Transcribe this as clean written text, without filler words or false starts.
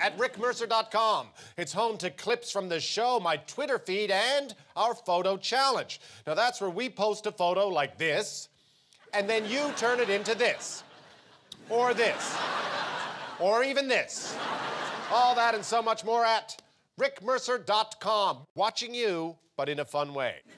at rickmercer.com. It's home to clips from the show, my Twitter feed, and our photo challenge. Now, that's where we post a photo like this, and then you turn it into this, or this, or even this. All that and so much more at rickmercer.com. Watching you, but in a fun way.